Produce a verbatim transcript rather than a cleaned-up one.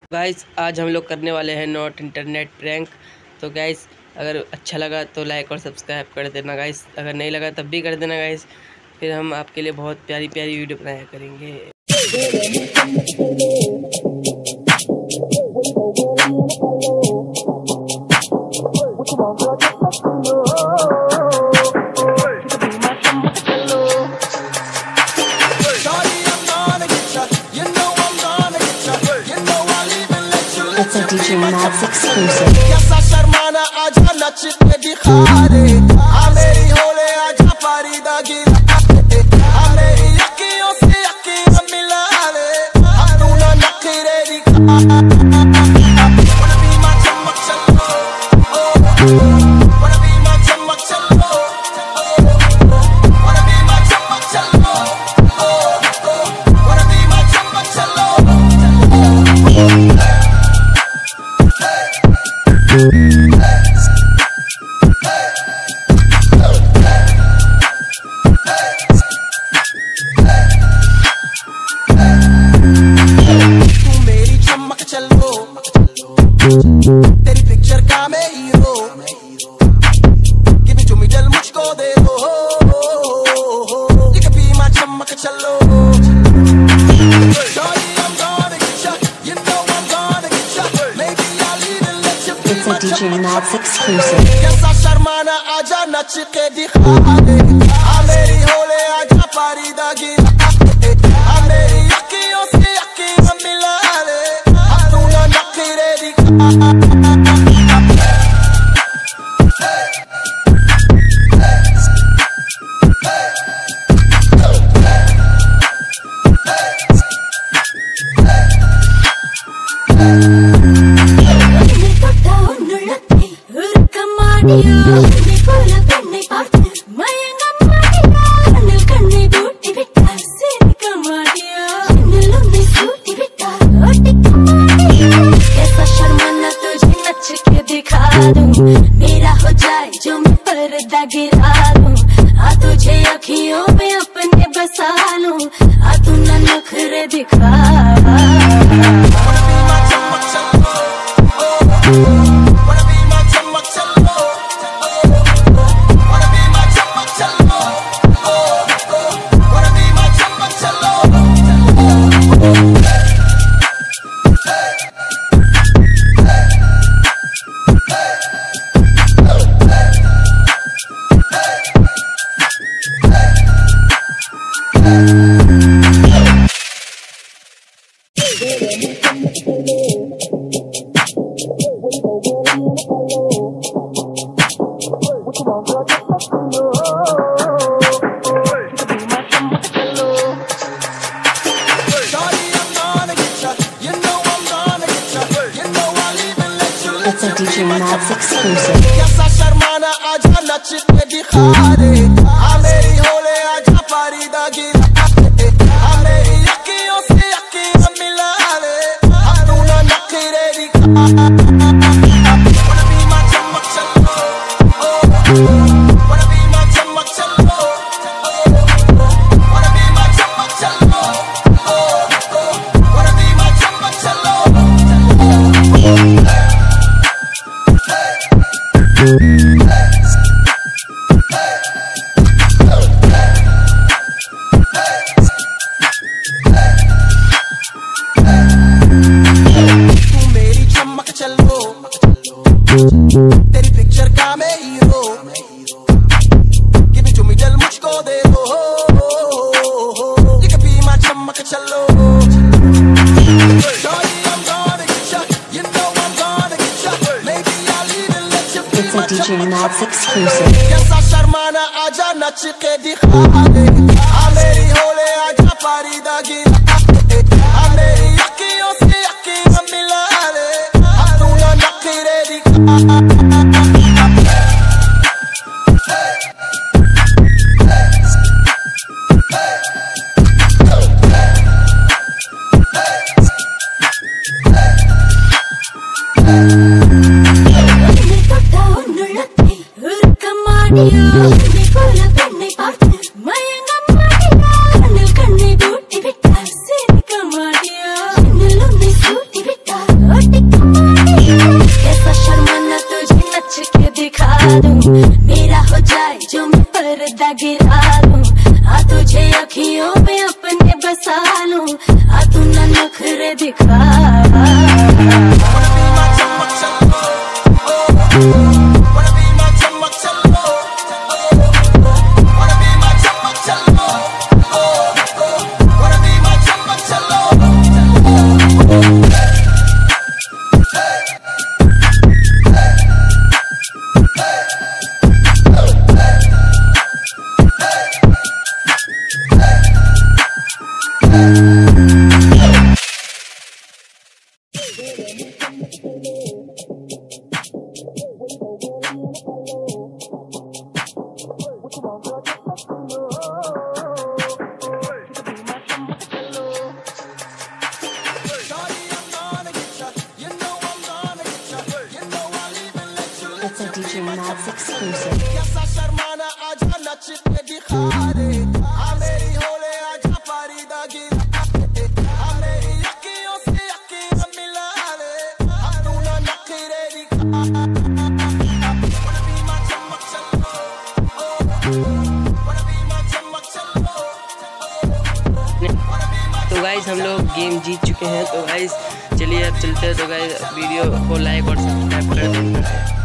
Guys आज हम लोग करने वाले हैं नॉट इंटरनेट प्रैंक। तो गाइस अगर अच्छा लगा तो लाइक और सब्सक्राइब कर देना गाइस, अगर नहीं लगा तब भी कर देना गाइस। फिर हम आपके लिए बहुत प्यारी प्यारी वीडियो बनाया करेंगे। It's a D J Mads exclusive. कैसा शर्माना आजा नच के दिखा दे, आ मेरी होले आजा फारिदा गिरा दे, आ मेरी अखियों से अखियां मिला दे, अब तू ना नखरे दिखा। Wanna be my चमक चलो, wanna be my चमक चलो, wanna be my चमक चलो, wanna be my चमक चलो। तेरी पिक्चर का मैं hero, give it to me दिल मुझको दे दो, ये कभी मैं चमक चलो। It's a D J Mads exclusive. कैसा शर्माना आजा नच के दिखा दे, आ मेरी होले आजा फारिदा गिरा दे, आ मेरी अखियों से अखियां मिला दे, अब तू ना नखरे दिखा। मेरा हो जाए जो मैं पर्दा गिरा दूं, आ तुझे अखियों में अपने बसा लूं, आ तू ना नखरे दिखा। It's a D J Mads exclusive. कैसा शर्माना आजा नच के दिखा दे, आ मेरी होले आजा फारिदा गिरा दे, आ मेरी अखियों से अखियां मिला दे, अब तू ना नखरे दिखा। Wanna be my चमक चलो, wanna be my चमक चलो, wanna be my चमक चलो, wanna be my चमक चलो। तेरी पिक्चर का मैं hero, give it to me दिल मुझको दे दो, ये कभी मैं चमक चलो। It's a D J Mads exclusive. कैसा शर्माना आजा नच के दिखा दे, आ मेरी होले आजा फारिदा गिरा दे, आ मेरी अखियों से अखियां मिला दे, अब तू ना नखरे दिखा। Nicola Penny Party, Mayanga Maria, Nil Kanni Duty Vitta. पर्दा गिरा लूं, आ तुझे अखियों में अपने बसा लूं, आ तू ना नखरे दिखा। It's a D J Mads exclusive. कैसा शर्माना आजा नचते दिखा दे, आ मेरी होले आजा फरीदा गिरा दे, आ मेरी अखियों से अखियां मिला ले, आ तू ना नखरे दिखा। Wanna be my चमक चलो, wanna be my चमक चलो, तो गाइस हम लोग गेम जीत चुके हैं। तो गाइस चलिए अब चलते हैं। तो गाइस वीडियो को लाइक और सब्सक्राइब कर देना।